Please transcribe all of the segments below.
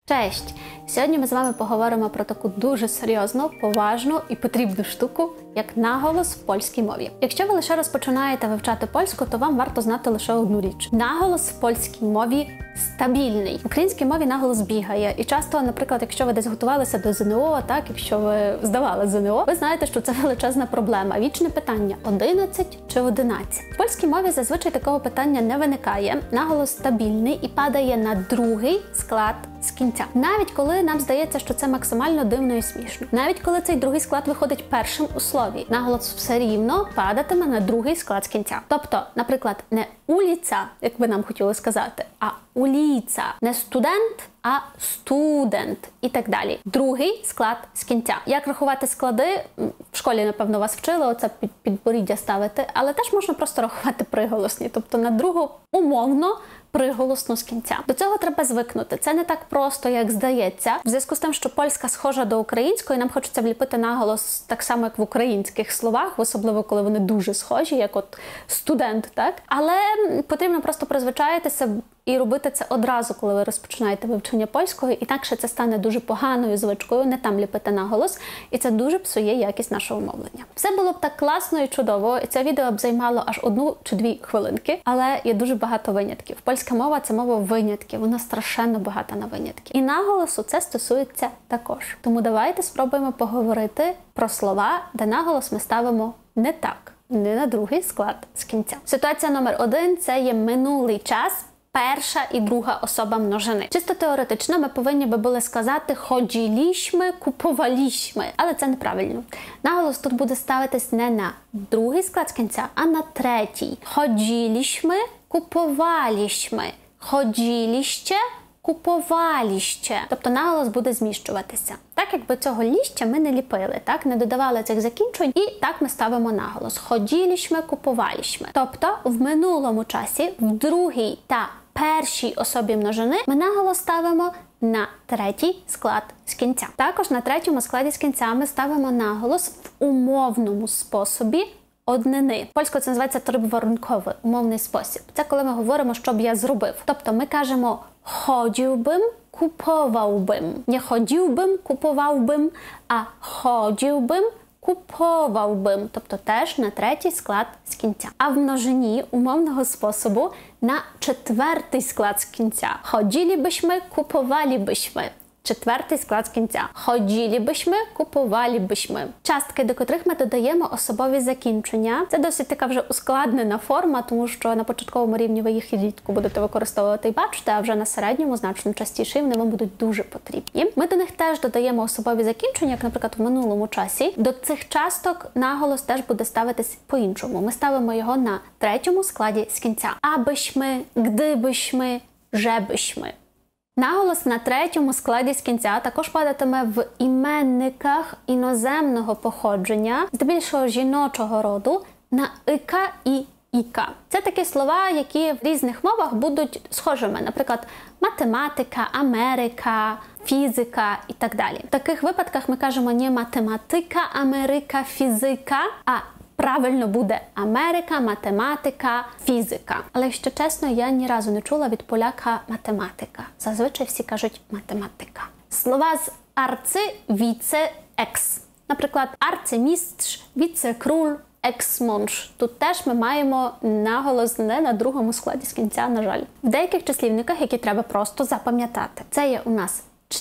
Cześć! Сьогодні ми з вами поговоримо про таку дуже серйозну, поважну і потрібну штуку, як наголос в польській мові. Якщо ви лише розпочинаєте вивчати польську, то вам варто знати лише одну річ. Наголос в польській мові стабільний. В українській мові наголос бігає. І часто, наприклад, якщо ви десь готувалися до ЗНО, так, якщо ви здавали ЗНО, ви знаєте, що це величезна проблема. Вічне питання – 11 чи 11? В польській мові зазвичай такого питання не виникає. Наголос стабільний і падає на другий склад з кінця. Навіть коли нам здається, що це максимально дивно і смішно. Навіть коли цей другий склад виходить першим у слові, наголос все рівно падатиме на другий склад з кінця. Тобто, наприклад, не уліця, як ви нам хотіли сказати, а уліця. Не студент, а студент і так далі. Другий склад з кінця. Як рахувати склади? В школі, напевно, вас вчили оце підборіддя ставити, але теж можна просто рахувати приголосні, тобто на другу умовно приголосно з кінця. До цього треба звикнути. Це не так просто, як здається. В зв'язку з тим, що польська схожа до української, нам хочеться вліпити наголос так само, як в українських словах, особливо, коли вони дуже схожі, як от студент, так? Але потрібно просто призвичаїтися і робити це одразу, коли ви розпочинаєте вивчення польської, інакше це стане дуже поганою звичкою, не там ліпити наголос, і це дуже псує якість нашого мовлення. Все було б так класно і чудово, і це відео б займало аж 1 чи 2 хвилинки, але є дуже багато винятків. Польська мова – це мова винятків, вона страшенно багата на винятки. І наголосу це стосується також. Тому давайте спробуємо поговорити про слова, де наголос ми ставимо не так, не на другий склад з кінця. Ситуація номер 1 – це є минулий час, перша і друга особа множини. Чисто теоретично ми повинні би були сказати «ходілішми», «купувалішми», але це неправильно. Наголос тут буде ставитись не на другий склад з кінця, а на третій. «Ходілішми», «купувалішми», «ходіліще», «купуваліще». Тобто наголос буде зміщуватися. Так, якби цього ліща ми не ліпили, так, не додавали цих закінчень, і так ми ставимо наголос. «Ходілішми», «купувалішми». Тобто в минулому часі, в другій та першій особі множини ми наголос ставимо на третій склад з кінця. Також на третьому складі з кінця ми ставимо наголос в умовному способі однини. Польською це називається триворунковий, умовний спосіб. Це коли ми говоримо, що б я зробив. Тобто ми кажемо «ходзіłbym», «купувałbym». Не «ходзіłbym», «купувałbym», а «ходзіłbym», «купувałbym», тобто теж на третій склад з кінця. А в множині умовного способу на четвертий склад з кінця. «Chodzilibyśmy», «kupowalibyśmy». Четвертий склад з кінця. «Chodzilibyśmy», «kupowalibyśmy». Частки, до котрих ми додаємо особові закінчення. Це досить така вже ускладнена форма, тому що на початковому рівні ви їх рідко будете використовувати і бачите, а вже на середньому значно частіше вони вам будуть дуже потрібні. Ми до них теж додаємо особові закінчення, як, наприклад, в минулому часі. До цих часток наголос теж буде ставитись по-іншому. Ми ставимо його на третьому складі з кінця. «Абишми», «гдибишми», «жебишми». Наголос на третьому складі з кінця також падатиме в іменниках іноземного походження, здебільшого жіночого роду, на «ика» і «іка». Це такі слова, які в різних мовах будуть схожими. Наприклад, математика, Америка, фізика і так далі. В таких випадках ми кажемо не математика, Америка, фізика, а правильно буде Америка, математика, фізика. Але, якщо чесно, я ні разу не чула від поляка математика. Зазвичай всі кажуть математика. Слова з арци, віце, екс. Наприклад, арцимістрz, віце-круль, екс-монш. Тут теж ми маємо наголос не на другому складі з кінця, на жаль. В деяких числівниках, які треба просто запам'ятати. Це є у нас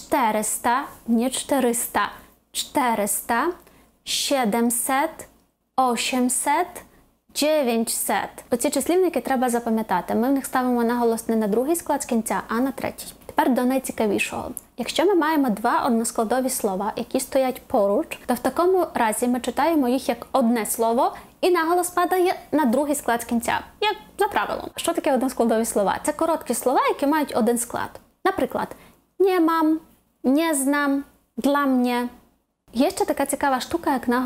400, не 400, 400, 700, 800, 900. Оці числівники треба запам'ятати. Ми в них ставимо наголос не на другий склад з кінця, а на третій. Тепер до найцікавішого. Якщо ми маємо 2 односкладові слова, які стоять поруч, то в такому разі ми читаємо їх як одне слово, і наголос падає на другий склад з кінця, як за правилом. Що таке односкладові слова? Це короткі слова, які мають один склад. Наприклад, «nie mam», «nie znam», «dla mnie». Є ще така цікава штука, як наголос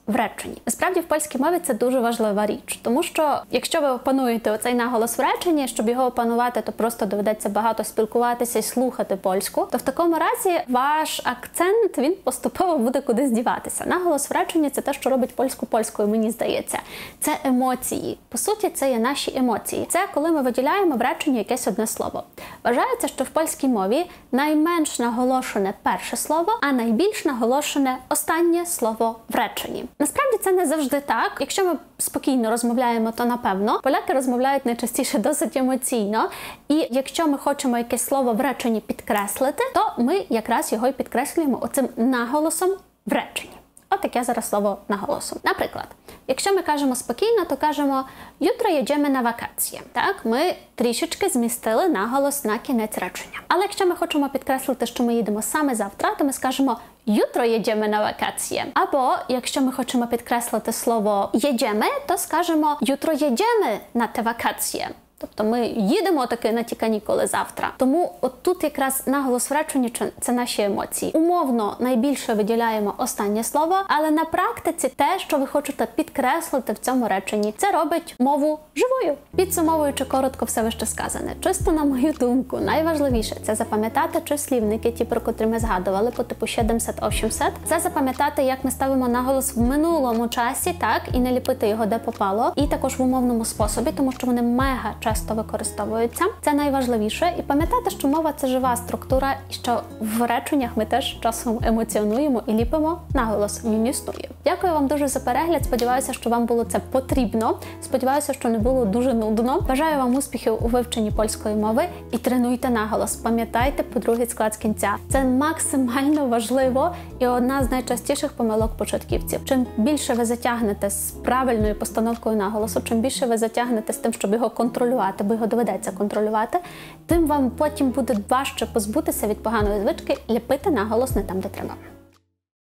в реченні. Насправді в польській мові це дуже важлива річ, тому що якщо ви опануєте оцей наголос в реченні, щоб його опанувати, то просто доведеться багато спілкуватися і слухати польську, то в такому разі ваш акцент, він поступово буде кудись діватися. Наголос в реченні – це те, що робить польську польською, мені здається. Це емоції. По суті, це є наші емоції. Це коли ми виділяємо в реченні якесь одне слово. Вважається, що в польській мові найменш наголошене перше слово, а найбільш наголошене останнє слово в реченні. Насправді це не завжди так. Якщо ми спокійно розмовляємо, то напевно. Поляки розмовляють найчастіше досить емоційно. І якщо ми хочемо якесь слово в реченні підкреслити, то ми якраз його і підкреслюємо оцим наголосом в реченні. От таке зараз слово наголосом. Наприклад, якщо ми кажемо спокійно, то кажемо «Jutro jedziemy na wakacje». Так, ми трішечки змістили наголос на кінець речення. Але якщо ми хочемо підкреслити, що ми їдемо саме завтра, то ми скажемо «Jutro jedziemy na wakacje». Або, якщо ми хочемо підкреслити слово «jedziemy», то скажемо «Jutro jedziemy na te wakacje». Тобто ми їдемо таки на ті канікули завтра. Тому от тут якраз наголос в реченні – це наші емоції. Умовно найбільше виділяємо останнє слово, але на практиці те, що ви хочете підкреслити в цьому реченні, це робить мову живою. Підсумовуючи коротко все вище сказане, чисто на мою думку, найважливіше – це запам'ятати числівники, ті, про котрі ми згадували, по типу 700-800. Це запам'ятати, як ми ставимо наголос в минулому часі, так, і не ліпити його де попало. І також в умовному способі, тому що вони мега часто використовуються. Це найважливіше. І пам'ятати, що мова – це жива структура, і що в реченнях ми теж часом емоціонуємо і ліпимо наголос. Він існує. Дякую вам дуже за перегляд. Сподіваюся, що вам було це потрібно. Сподіваюся, що не було дуже нудно. Бажаю вам успіхів у вивченні польської мови і тренуйте наголос. Пам'ятайте по другий склад з кінця. Це максимально важливо і одна з найчастіших помилок початківців. Чим більше ви затягнете з правильною постановкою наголосу, чим більше ви затягнете з тим, щоб його контролювати, бо його доведеться контролювати, тим вам потім буде важче позбутися від поганої звички ліпити наголос не там, де треба.